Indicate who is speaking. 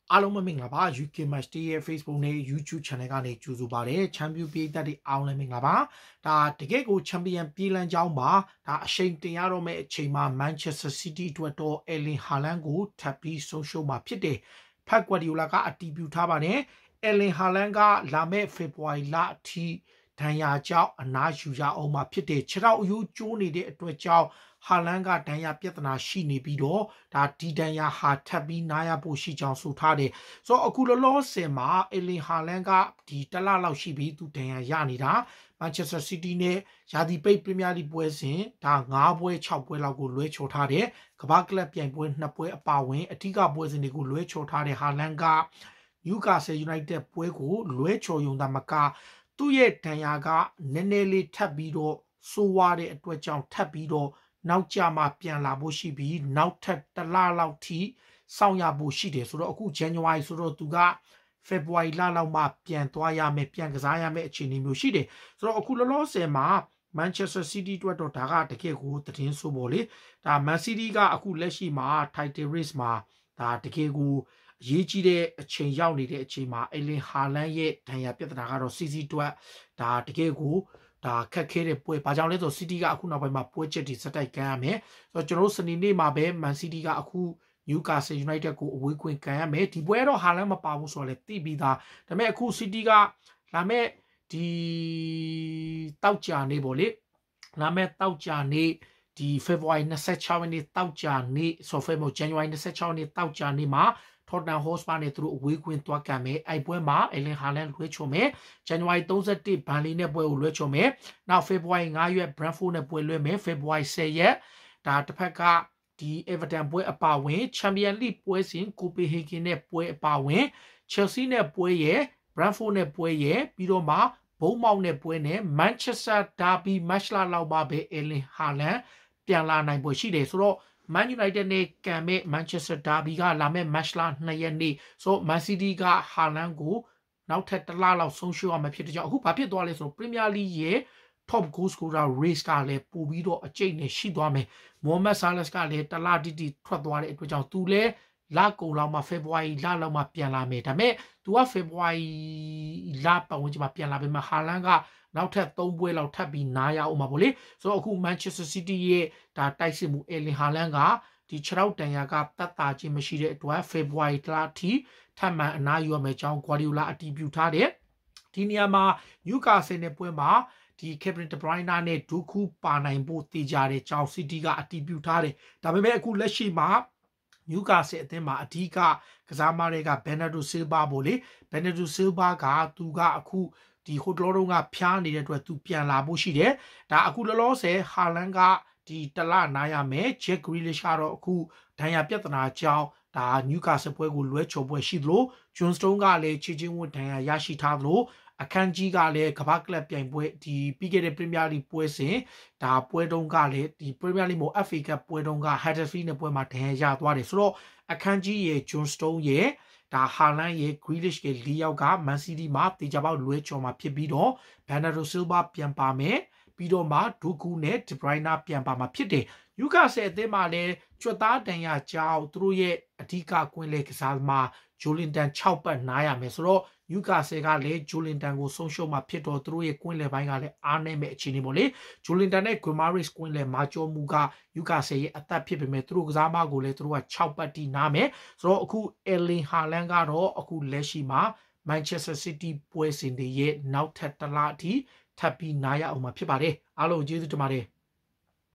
Speaker 1: အားလုံးမင်္ဂလာပါ UK Match ရဲ့ Facebook နဲ့ YouTube Channel ကနေကြိုဆိုပါရစေချန်ပီယံပြည်သက်တွေအားလုံးမင်္ဂလာပါဒါတကယ့်ကိုချန်ပီယံပြည်လန်းကြောင်းပါဒါအရှိန်တင်ရတော့မယ့်အချိန်မှာ Manchester City အတွက်တော့ Erling Haaland ကိုထပ်ပြီးဆုံးရှုံးမှာဖြစ်တယ်ဖက်ကွာဒီယိုလာကအတည်ပြုထားပါတယ် Erling Haaland ကလာမယ့်ဖေဖော်ဝါရီလအထိဒဏ်ရာကြောင့်အနားယူရအောင်မှာဖြစ်တယ်ခြေထောက်အယိုးကျိုးနေတဲ့အတွက်ကြောင့်ဟာလန်ကဒဏ်ရာပြဿနာရှိနေပြီးတော့ဒါဒီဒဏ်ရာဟာထပ်ပြီးနားရဖို့ရှိကြောင်းဆိုထားတယ်ဆိုတော့အခုလောလောဆယ်မှာအလင်ဟာလန်ကဒီတလလောက်ရှိပြီးသူဒဏ်ရာရနေတာမန်ချက်စတာစီးတီးနဲ့ယာဒီပိတ်ပရီးမီးယားလိပွဲစဉ်ဒါ9ပွဲ6ပွဲလောက်ကိုလွဲချော်ထားတယ်ကမ္ဘာကလပ်ပြိုင်ပွဲ2ပွဲအပါဝင်အထူးကပွဲစဉ်တွေကိုလွဲချော်ထားတဲ့ဟာလန်ကနျူကာဆယ်ယူနိုက်တက်ပွဲကိုလွဲချော်ရုံသာမကသူ့ရဲ့ဒဏ်ရာကနည်းနည်းလေးထပ်ပြီးတော့ဆိုးဝါးတဲ့အတွက်ကြောင့်ထပ်ပြီးတော့နောက်ကြမှာပြန်လာဖို့ရှိပြီးနောက်ထပ်တလလောက်ထိစောင့်ရဖို့ရှိတယ်ဆိုတော့အခု January ဆိုတော့သူက February လလောက်မှပြန်သွားရမယ်ပြန်ကစားရမယ်အခြေအနေမျိုးရှိတယ်ဆိုတော့အခုလောလောဆယ်မှာ Manchester City အတွက်တော့ဒါကတကယ်ကိုသတင်းဆိုးပေါ်လေဒါ Man City ကအခုလက်ရှိမှာ Title Race မှာဒါတကယ်ကိုအရေးကြီးတဲ့အချိန်ရောက်နေတဲ့အချိန်မှာအလင်ဟာလန်ရဲ့ဒဏ်ရာပြဿနာကတော့ CC အတွက်ဒါတကယ်ကိုဒါခက်ခဲတဲ့ပွဲဘာကြောင့်လဲဆို City ကအခုနောက်ပိုင်းမှာပွဲချက်တွေစက်တိုက်ကန်ရမယ်ဆိုတော့ကျွန်တော်တို့စနေနေ့မှာပဲ Man City ကအခု Newcastle United ကိုအဝေးခွင့်ကန်ရမယ်ဒီပွဲတော့ဟာလန်မပါဘူးဆိုတော့လည်းသိပြီးသားဒါပေမဲ့အခု City ကလာမဲ့ဒီတောက်ကြနေပေါ့လေလာမဲ့တောက်ကြနေဒီ February 26ရက်နေ့တောက်ကြနေဆို February January 26ရက်နေ့တောက်ကြနေမှာTottenham Hotspur နဲ့သူတို့အဝေးကွင်းသွားကန်မယ်အဲ့ပွဲမှာ Erling Haaland လွှဲချော်မယ် January 31 Burnley နဲ့ပွဲကိုလွှဲချော်မယ်နောက် February 5 ရက် Brentford နဲ့ပွဲလွှဲမယ် February 10 ရက်ဒါတစ်ဖက်ကဒီ Everton ပွဲအပါဝင် Champions League ပွဲစဉ် Copenhagen နဲ့ပွဲအပါဝင် Chelsea နဲ့ပွဲရယ် Brentford နဲ့ပွဲရယ်ပြီးတော့မှဘုံမောက်နဲ့ပွဲနဲ့ Manchester Derby match လောက်ပါပဲ Erling Haaland ပြန်လာနိုင်ပွဲရှိတယ်ဆိုတော့Man United နဲ့ကန်မဲ့ Manchester Derby ကလာမဲ့ match လာ2ရက်နေ့ဆို Man City က Haaland ကိုနောက်ထပ်တစ်လလောက်ဆုံးရှုံးရမှာဖြစ်တဲ့ကြောင့်အခုဘာဖြစ်သွားလဲဆိုတော့ Premier League ရဲ့ top goal scorer race ကလည်းပို့ပြီးတော့အကျိတ်နဲ့ရှိသွားမယ် Mohamed Salah ကလည်းတစ်လတိတိထွက်သွားတဲ့အတွက်ကြောင့်သူလည်းလကုန်လောက်မှ February လလောက်မှပြန်လာမယ်ဒါပေမဲ့သူက February လပတ်ဝန်းကျင်မှာပြန်လာပြီမှာ Haaland ကနောက်ထပ်3ပွဲလောက်ထပ်ပြီးနားရအောင်ပါဗောလေဆိုတော့အခု Manchester City ရဲ့ဒါတိုက်စစ်မှု Erling Haaland ကဒီ6ရောက်တန်ရာကတတ်တာချင်းမရှိတဲ့အတွက် February လအထိထပ်မံအနားယူရမယ်ကြောင်း Guardiola အတည်ပြုထားတယ်ဒီနေရာမှာ Newcastle နဲ့ပွဲမှာဒီ Kevin De Bruyne နဲ့ဒူကူပါနိုင်ဖို့တည်ကြတဲ့ကြောင်း City ကအတည်ပြုထားတယ်ဒါပေမဲ့အခုလက်ရှိမှာNewcastle အသင်းမှာအဓိကကစားမတွေက Bernardo Silva ပေါ့လေ Bernardo Silva ကသူကအခုဒီဟိုတလောတုန်းကဖျားနေတဲ့အတွက်သူပြန်လာဖို့ရှိတယ်ဒါအခုလောလောဆယ် Haaland ကဒီတလနားရမယ် Jack Grealish ကတော့အခုဒဏ်ရာပြဿနာကြောင့်ဒါ Newcastle ပွဲကိုလွဲချော်ပွဲရှိသလို John Stone ကလည်းချေချင်းဝတ်ဒဏ်ရာရရှိထားသလိုအခန်းကြီးကလည်းကမ္ဘာကလပ်ပြိုင်ပွဲဒီပြီးခဲ့တဲ့ Premier League ပွဲစဉ်ဒါပွဲတုန်းကလည်းဒီ Premier League မို့ FA Cup ပွဲတုန်းက Huddersfield နဲ့ပွဲမှာဒဏ်ရာရသွားတယ်ဆိုတော့အခန်းကြီးရဲ့ John Stone ရဲ့ဒါ Haaland ရဲ့ Grealish ရဲ့4ယောက်က Man City မှာတေချာပေါက်လွဲချော်မှာဖြစ်ပြီးတော့ Bernardo Silva ပြန်ပါမယ်ပြီးတော့မှဒူကူနဲ့ De Bruyne ပြန်ပါမှာဖြစ်တယ် Newcastle အသင်းမှာလည်းကျွတ်သားတန်ရကြောင်းသူတို့ရဲ့အဓိကကွင်းလေကစားသမား Joelinton 6ပတ်နားရမယ်ဆိုတော့ Newcastle ကလည်း Joelinton ကိုဆုံးရှုံးမှာဖြစ်တော့သူတို့ရဲ့ကွင်းလေပိုင်းကလည်းအားနည်းမဲ့အခြေအနေပေါ့လေ Joelinton နဲ့ Guimaraes ကွင်းလေမာကျော်မူက Newcastle ရဲ့အသက်ဖြစ်ပေမဲ့သူတို့ကစားမကိုလည်းသူတို့က6ပတ်တီးနားမယ်ဆိုတော့အခု Erling Haaland ကတော့အခုလက်ရှိမှာ Manchester City ပွဲစဉ်တွေရဲ့နောက်ထပ်တစ်လအထိထပ်ပြီးနားရအောင်မှာဖြစ်ပါတယ်အားလုံးကျေးဇူးတင်ပါတယ်